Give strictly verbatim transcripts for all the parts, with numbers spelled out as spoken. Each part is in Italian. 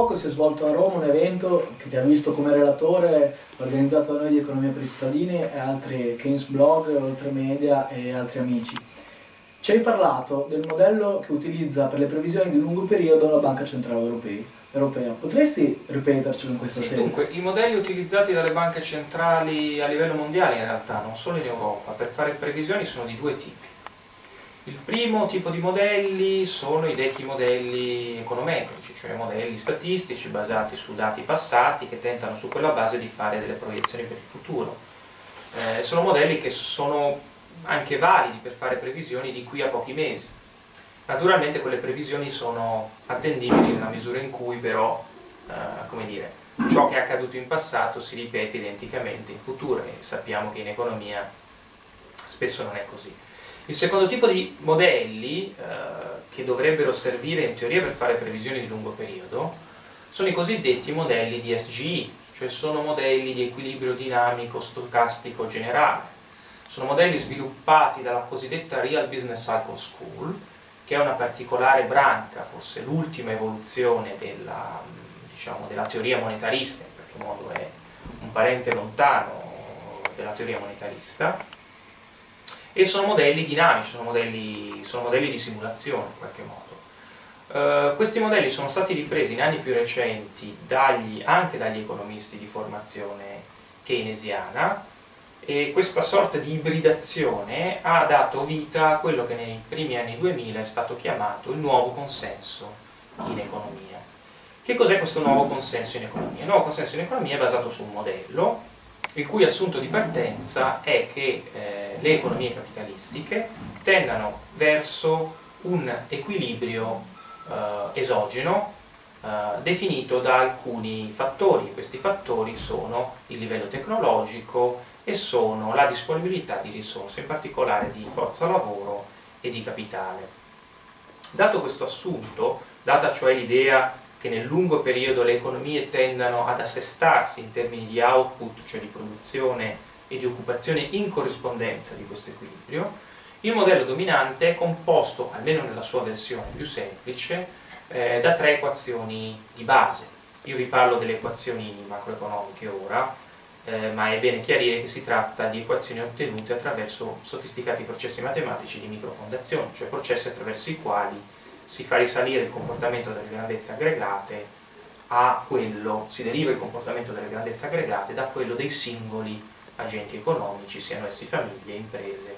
poco si è svolto a Roma un evento che ti ha visto come relatore, organizzato da noi di Economia per i Cittadini e altri Keynes Blog, Oltremedia e altri amici. Ci hai parlato del modello che utilizza per le previsioni di lungo periodo la Banca Centrale Europea. Potresti ripetercelo in questa Sì, serie? dunque, i modelli utilizzati dalle banche centrali a livello mondiale, in realtà, non solo in Europa, per fare previsioni sono di due tipi. Il primo tipo di modelli sono i detti modelli econometrici, cioè modelli statistici basati su dati passati che tentano su quella base di fare delle proiezioni per il futuro. Eh, sono modelli che sono anche validi per fare previsioni di qui a pochi mesi. Naturalmente quelle previsioni sono attendibili nella misura in cui però, eh, come dire, ciò che è accaduto in passato si ripete identicamente in futuro e sappiamo che in economia spesso non è così. Il secondo tipo di modelli eh, che dovrebbero servire in teoria per fare previsioni di lungo periodo sono i cosiddetti modelli di S G I, cioè sono modelli di equilibrio dinamico stocastico generale. Sono modelli sviluppati dalla cosiddetta Real Business Cycle School, che è una particolare branca, forse l'ultima evoluzione della, diciamo, della teoria monetarista, in qualche modo è un parente lontano della teoria monetarista, e sono modelli dinamici, sono modelli, sono modelli di simulazione in qualche modo. Uh, questi modelli sono stati ripresi in anni più recenti dagli, anche dagli economisti di formazione keynesiana, e questa sorta di ibridazione ha dato vita a quello che nei primi anni duemila è stato chiamato il nuovo consenso in economia. Che cos'è questo nuovo consenso in economia? Il nuovo consenso in economia è basato su un modello il cui assunto di partenza è che eh, le economie capitalistiche tendano verso un equilibrio eh, esogeno eh, definito da alcuni fattori. Questi fattori sono il livello tecnologico e sono la disponibilità di risorse, in particolare di forza lavoro e di capitale. Dato questo assunto, data cioè l'idea che nel lungo periodo le economie tendano ad assestarsi in termini di output, cioè di produzione e di occupazione in corrispondenza di questo equilibrio, il modello dominante è composto, almeno nella sua versione più semplice, eh, da tre equazioni di base. Io vi parlo delle equazioni macroeconomiche ora, eh, ma è bene chiarire che si tratta di equazioni ottenute attraverso sofisticati processi matematici di microfondazione, cioè processi attraverso i quali si fa risalire il comportamento delle grandezze aggregate a quello, si deriva il comportamento delle grandezze aggregate da quello dei singoli agenti economici, siano essi famiglie, imprese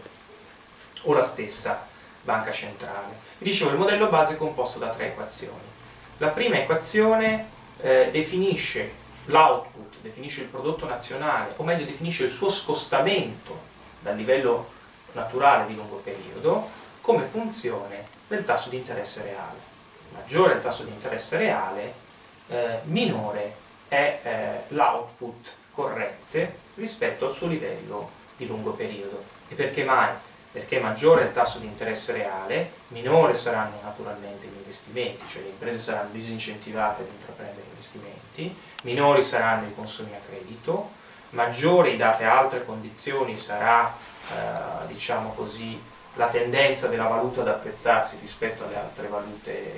o la stessa banca centrale. Vi dicevo, il modello base è composto da tre equazioni. La prima equazione eh, definisce l'output, definisce il prodotto nazionale, o meglio definisce il suo scostamento dal livello naturale di lungo periodo come funzione del tasso di interesse reale. Maggiore è il tasso di interesse reale, eh, minore è eh, l'output corrente rispetto al suo livello di lungo periodo. E perché mai? Perché maggiore è il tasso di interesse reale, minore saranno naturalmente gli investimenti, cioè le imprese saranno disincentivate ad intraprendere investimenti, minori saranno i consumi a credito, maggiori, date altre condizioni, sarà, eh, diciamo così, la tendenza della valuta ad apprezzarsi rispetto alle altre valute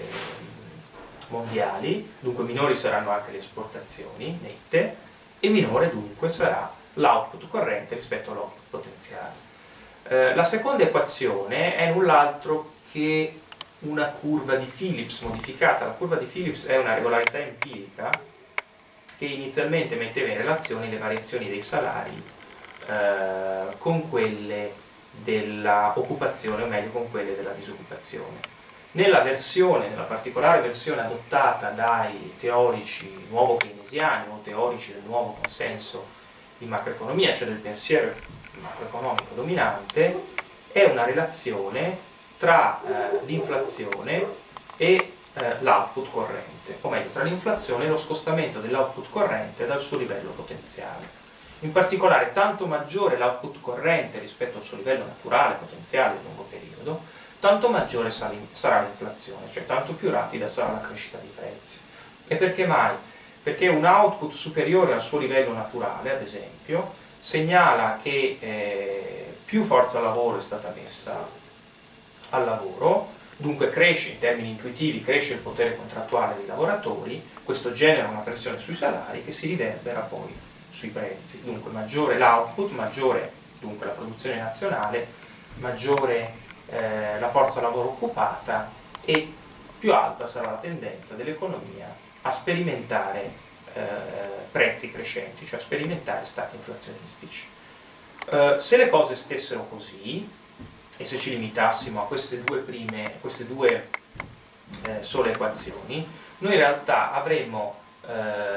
mondiali, dunque minori saranno anche le esportazioni nette e minore dunque sarà l'output corrente rispetto all'output potenziale. Eh, la seconda equazione è null'altro che una curva di Phillips modificata. La curva di Phillips è una regolarità empirica che inizialmente metteva in relazione le variazioni dei salari eh, con quelle dell'occupazione, o meglio con quelle della disoccupazione. Nella versione, nella particolare versione adottata dai teorici nuovo keynesiani o teorici del nuovo consenso di macroeconomia, cioè del pensiero macroeconomico dominante, è una relazione tra eh, l'inflazione e eh, l'output corrente, o meglio tra l'inflazione e lo scostamento dell'output corrente dal suo livello potenziale. In particolare, tanto maggiore l'output corrente rispetto al suo livello naturale, potenziale, di lungo periodo, tanto maggiore sarà l'inflazione, cioè tanto più rapida sarà la crescita dei prezzi. E perché mai? Perché un output superiore al suo livello naturale, ad esempio, segnala che eh, più forza lavoro è stata messa al lavoro, Dunque cresce, in termini intuitivi, cresce il potere contrattuale dei lavoratori, questo genera una pressione sui salari che si riverbera poi sui prezzi. Dunque maggiore l'output, maggiore dunque la produzione nazionale, maggiore eh, la forza lavoro occupata e più alta sarà la tendenza dell'economia a sperimentare eh, prezzi crescenti, cioè a sperimentare stati inflazionistici. Eh, se le cose stessero così, e se ci limitassimo a queste due prime, queste due eh, sole equazioni, noi in realtà avremmo eh,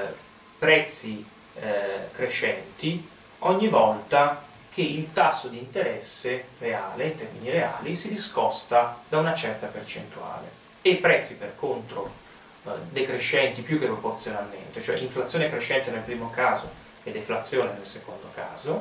prezzi eh, crescenti ogni volta che il tasso di interesse reale, in termini reali, si discosta da una certa percentuale, e prezzi per contro eh, decrescenti più che proporzionalmente, cioè inflazione crescente nel primo caso e deflazione nel secondo caso,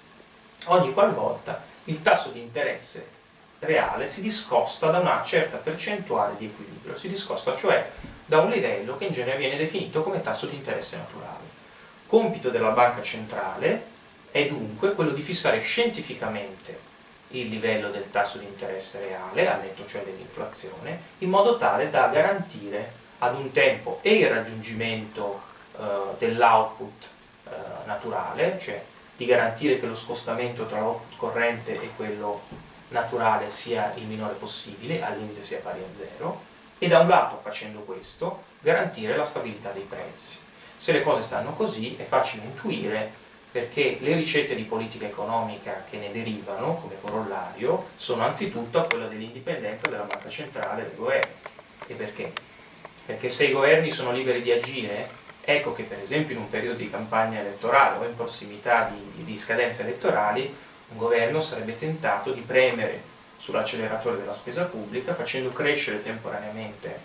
ogni qualvolta il tasso di interesse reale si discosta da una certa percentuale di equilibrio, si discosta cioè da un livello che in genere viene definito come tasso di interesse naturale. Compito della banca centrale è dunque quello di fissare scientificamente il livello del tasso di interesse reale, al netto cioè dell'inflazione, in modo tale da garantire ad un tempo e il raggiungimento eh, dell'output eh, naturale, cioè di garantire che lo scostamento tra l'output corrente e quello naturale sia il minore possibile, al limite sia pari a zero, e da un lato, facendo questo, garantire la stabilità dei prezzi. Se le cose stanno così è facile intuire perché le ricette di politica economica che ne derivano come corollario sono anzitutto quella dell'indipendenza della banca centrale e dei governi. E perché? Perché se i governi sono liberi di agire, ecco che per esempio in un periodo di campagna elettorale o in prossimità di, di scadenze elettorali un governo sarebbe tentato di premere sull'acceleratore della spesa pubblica facendo crescere temporaneamente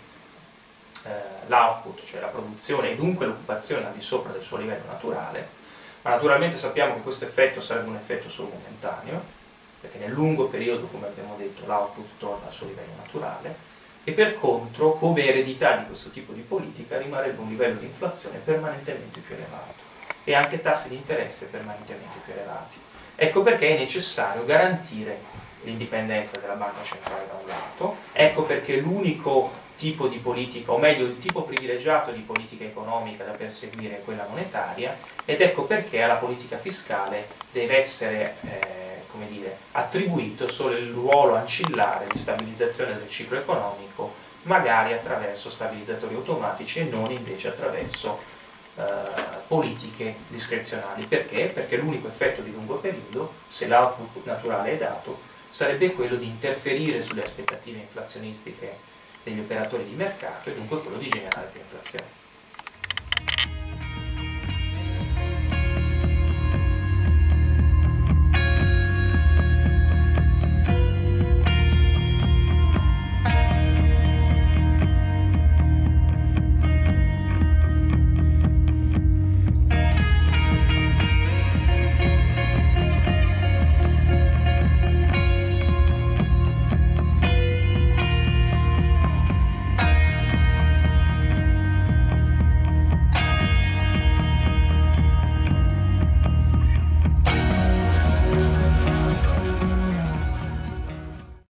eh, l'output, cioè la produzione e dunque l'occupazione al di sopra del suo livello naturale, ma naturalmente sappiamo che questo effetto sarebbe un effetto solo momentaneo, perché nel lungo periodo, come abbiamo detto, l'output torna al suo livello naturale, e per contro, come eredità di questo tipo di politica, rimarrebbe un livello di inflazione permanentemente più elevato e anche tassi di interesse permanentemente più elevati. Ecco perché è necessario garantire l'indipendenza della banca centrale da un lato, ecco perché l'unico tipo di politica, o meglio il tipo privilegiato di politica economica da perseguire è quella monetaria, ed ecco perché alla politica fiscale deve essere eh, come dire, attribuito solo il ruolo ancillare di stabilizzazione del ciclo economico, magari attraverso stabilizzatori automatici e non invece attraverso eh, politiche discrezionali. Perché? Perché l'unico effetto di lungo periodo, se l'output naturale è dato, sarebbe quello di interferire sulle aspettative inflazionistiche degli operatori di mercato e dunque quello di generare più inflazione.